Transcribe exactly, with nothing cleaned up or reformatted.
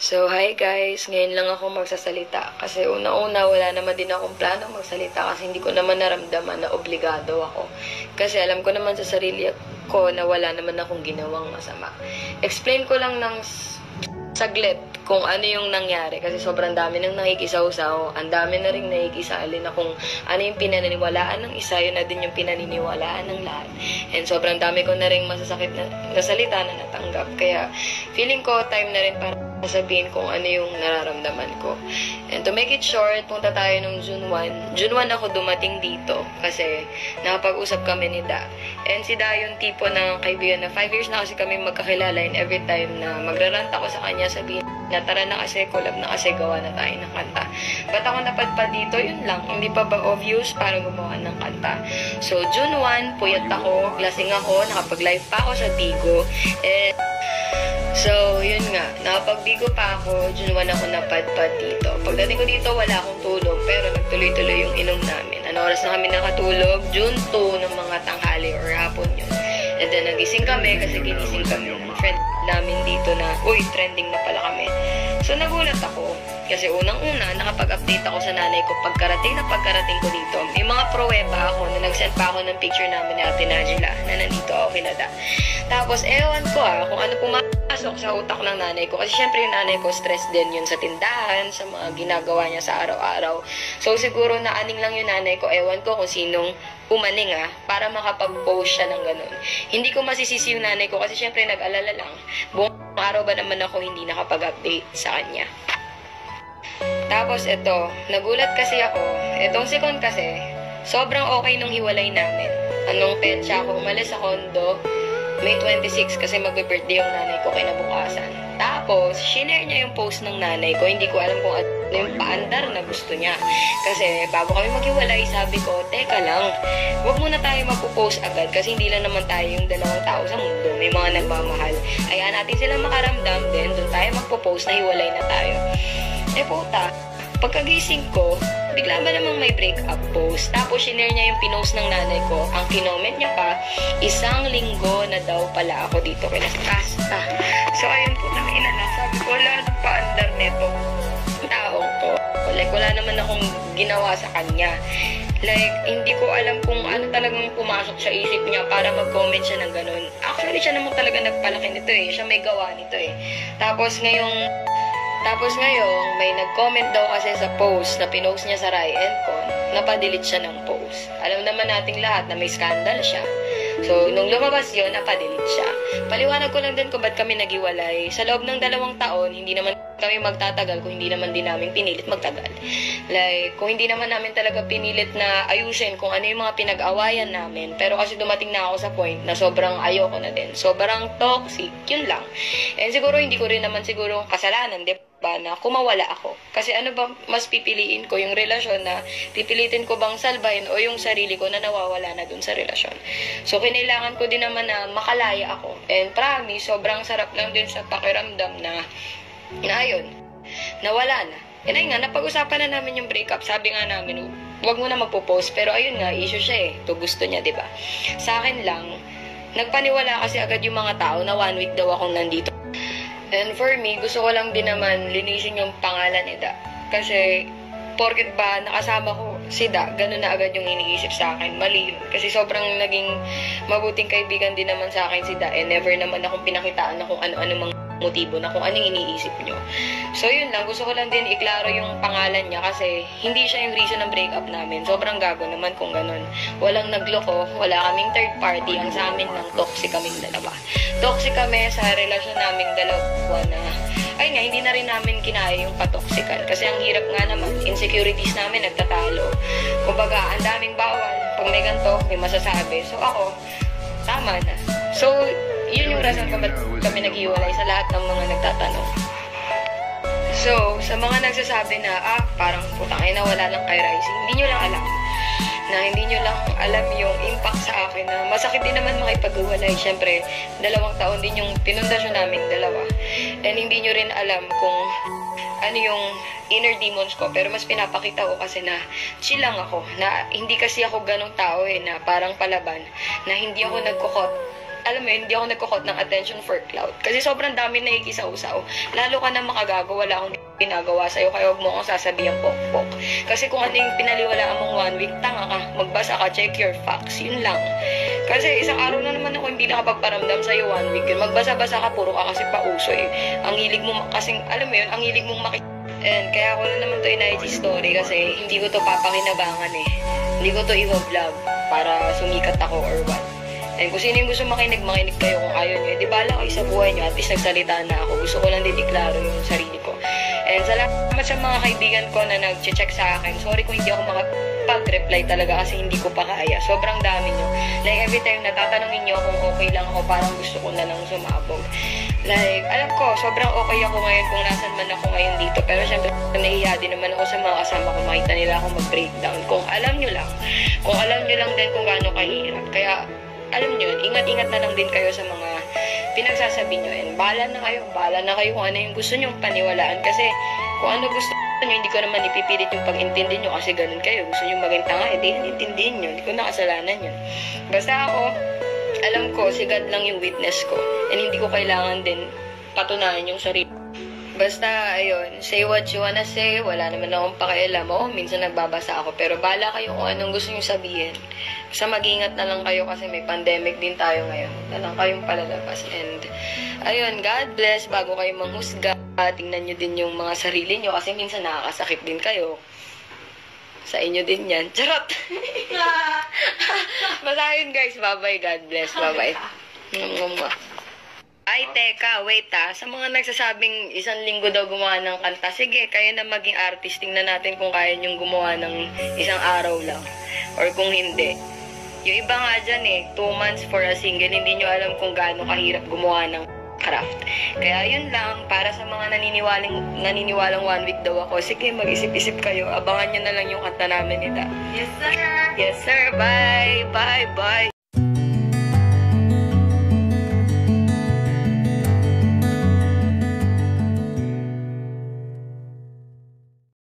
So, hi guys! Ngayon lang ako magsasalita. Kasi una-una, wala naman din akong plano magsalita kasi hindi ko naman naramdaman na obligado ako. Kasi alam ko naman sa sarili ko na wala naman akong ginawang masama. Explain ko lang ng saglit kung ano yung nangyari. Kasi sobrang dami nang nakikisaw-saw. Ang dami na rin nakikisali na kung ano yung pinaniniwalaan ng isa, yun na din yung pinaniniwalaan ng lahat. And sobrang dami ko na rin masasakit na, na salita na natanggap. Kaya feeling ko time na rin para sabihin kung ano yung nararamdaman ko. And to make it short, punta tayo nung June first. June first ako dumating dito kasi nakapag-usap kami ni Da. And si Da yung tipo ng kaibigan na five years na kasi kami magkakilala, and every time na magrarant ako sa kanya, sabihin na tara na kasi, collab na kasi, gawa na tayo ng kanta. Ba't ako napadpad dito? Yun lang. Hindi pa ba obvious para gumawa ng kanta? So, June first, puyat ako, lasing ako, nakapag-live pa ako sa Tigo. And so, yun nga, nakapag-bigo pa ako, June first ako napadpad dito. Pagdating ko dito, wala akong tulog, pero nagtuloy-tuloy yung inom namin. Ano oras na kami nakatulog? June second ng mga tanghali or hapon yun. And then, nagising kami kasi ginising kami ng friend namin dito na, uy, trending na pala kami. So, nagulat ako. Kasi unang-una, nakapag-update ako sa nanay ko pagkarating na pagkarating ko dito. May mga pruweba ako na nag-send pa ako ng picture namin ni Ate Najila na nandito ako kinada. Tapos, ewan ko ah, kung ano pumasok sa utak ng nanay ko. Kasi syempre yung nanay ko, stress din yun sa tindahan, sa mga ginagawa niya sa araw-araw. So, siguro naaning lang yung nanay ko. Ewan ko kung sinong umaning ah, para makapag-post siya ng ganun. Hindi ko masisisi yung nanay ko kasi syempre nag-alala lang. Buong araw ba naman ako hindi nakapag-update sa kanya. Tapos ito, nagulat kasi ako. Itong second kasi, sobrang okay nung hiwalay namin. Anong petsa ako, umalis sa condo, May twenty-six kasi magbe-birthday yung nanay ko kinabukasan. Tapos, shinare niya yung post ng nanay ko. Hindi ko alam kung ano yung paandar na gusto niya. Kasi bago kami maghiwalay, sabi ko, teka lang, huwag muna tayo magpo-post agad kasi hindi lang naman tayo yung dalawang tao sa mundo. May mga nagmamahal. Hayaan natin silang makaramdam din, doon tayo magpo-post na hiwalay na tayo. Eh puta, pagkagising ko, bigla ba namang may breakup post? Tapos, shinare niya yung pinost ng nanay ko. Ang kinoment niya pa, isang linggo na daw pala ako dito kinastas. Ah. So, ayun po, nakina na. Sabi ko, wala nang paandar neto. Taong to. Like, wala naman akong ginawa sa kanya. Like, hindi ko alam kung ano talagang pumasok sa isip niya para mag-comment siya ng ganun. Actually, siya naman talaga nagpalaki nito eh. Siya may gawa nito eh. Tapos, ngayong Tapos ngayon, may nag-comment daw kasi sa post na pinost niya sa Rai and Con, napadelete siya ng post. Alam naman nating lahat na may scandal siya. So, nung lumabas yun, napadelete siya. Paliwanag ko lang din kung ba't kami nagiwalay. Sa loob ng dalawang taon, hindi naman kami magtatagal kung hindi naman din namin pinilit magtagal. Like, kung hindi naman namin talaga pinilit na ayusin kung ano yung mga pinag-awayan namin. Pero kasi dumating na ako sa point na sobrang ayoko na din. Sobrang toxic. Yun lang. And siguro hindi ko rin naman siguro kasalanan, di ba, na kumawala ako. Kasi ano ba mas pipiliin ko, yung relasyon na pipilitin ko bang salbahin o yung sarili ko na nawawala na dun sa relasyon. So, kinailangan ko din naman na makalaya ako. And promise, sobrang sarap lang din sa pakiramdam na na ayun, nawala na. And ayun nga, napag-usapan na namin yung breakup. Sabi nga namin, huwag mo na magpo-post. Pero ayun nga, issue siya eh. Ito gusto niya, diba? Sa akin lang, nagpaniwala kasi agad yung mga tao na one week daw akong nandito. And for me, gusto ko lang din naman linisin yung pangalan ni Da. Kasi, porket ba nakasama ko si Da, ganun na agad yung iniisip sa akin. Mali yun. Kasi sobrang naging mabuting kaibigan din naman sa akin si Da. And never naman akong pinakitaan na kung ano-ano mga motibo na kung anong iniisip nyo. So, yun lang. Gusto ko lang din iklaro yung pangalan niya kasi hindi siya yung reason ng breakup namin. Sobrang gago naman kung ganun. Walang nagloko, wala kaming third party. Ang sa amin lang, toxic kaming dalawa. Toxic kami sa relasyon naming dalawa na, ay nga, hindi na rin namin kinaya yung patoksikan. Kasi ang hirap nga naman, insecurities namin nagtatalo. Kumbaga, ang daming bawal. Pag may ganito, may masasabi. So, ako, tama na. So, yun yung rason kung ba't kami naghiwalay sa lahat ng mga nagtatanong. So, sa mga nagsasabi na, ah, parang putang ina, wala lang kay Rising, hindi nyo lang alam. Na hindi nyo lang alam yung impact sa akin na masakit din naman makipag-hiwalay. Siyempre, dalawang taon din yung pinundasyon naming dalawa. And hindi nyo rin alam kung ano yung inner demons ko. Pero mas pinapakita ko kasi na chill lang ako. Na hindi kasi ako ganong tao eh, na parang palaban. Na hindi ako nagkukot alam mo yun, hindi ako nagkukot ng attention for clout. Kasi sobrang dami nakikisaw-saw. Lalo ka na makagago, wala akong ginagawa sa'yo, kaya huwag mo akong sasabihan pok-pok. Kasi kung ano yung pinaliwalaan mong one week, tanga ka, magbasa ka, check your facts, yun lang. Kasi isang araw na naman ako hindi nakapagparamdam sa'yo one week yun. Magbasa-basa ka, puro ka kasi pauso eh. Ang hilig mo, kasing, alam mo yun, ang hilig mong makikita. And kaya ako na naman to in I G story kasi hindi ko to papakinabangan eh. Hindi ko to i-vlog para sumikat ako or what. And kung sino yung gusto makinig, makinig kayo kung ayaw nyo. Eh, di bala kayo sa buhay nyo, at least nagsalita na ako. Gusto ko lang dideklaro yung sarili ko. And salamat sa mga kaibigan ko na nag-check sa akin. Sorry kung hindi ako makapag-reply talaga kasi hindi ko pa kaya. Sobrang dami nyo. Like every time natatanungin nyo kung okay lang ako, parang gusto ko na lang sumabog. Like, alam ko, sobrang okay ako ngayon kung nasan man ako ngayon dito. Pero syempre, nahihiya din naman ako sa mga kasama ko. Makita nila ako mag-breakdown. Kung alam nyo lang, kung alam nyo lang din kung gaano kahirap. Kaya, alam nyo, ingat-ingat na lang din kayo sa mga pinagsasabi nyo. And bahala na kayo, bahala na kayo kung ano yung gusto nyong paniwalaan. Kasi, kung ano gusto nyo, hindi ko naman ipipilit yung pag-intindi nyo kasi ganun kayo. Gusto nyo maging tanga, hindi yan intindihin nyo. Hindi ko nakasalanan yun. Basta ako, alam ko, si God lang yung witness ko. And hindi ko kailangan din patunayan yung sarili. Basta, ayun, say what you wanna say. Wala naman akong pakialam. Oo, minsan nagbabasa ako. Pero bala kayo kung anong gusto nyo sabihin. Basta mag-ingat na lang kayo kasi may pandemic din tayo ngayon. Na lang kayong palalabas. And, ayun, God bless. Bago kayo manghusga, tingnan nyo din yung mga sarili nyo. Kasi minsan nakakasakit din kayo. Sa inyo din yan. Charot! Basta yun guys. Bye-bye. God bless. Bye-bye. Ay, teka. Wait ah. Sa mga nagsasabing isang linggo daw gumawa ng kanta, sige, kayo na maging artist. Tingnan natin kung kaya nyong gumawa ng isang araw lang. Or kung hindi. Yung iba nga dyan eh, two months for a single. Hindi nyo alam kung gaano kahirap gumawa ng craft. Kaya yun lang, para sa mga naniniwalang, naniniwalang one week daw ako, sige, mag-isip-isip kayo. Abangan nyo na lang yung kanta namin nita. Yes, sir! Yes, sir. Bye! Bye! Bye!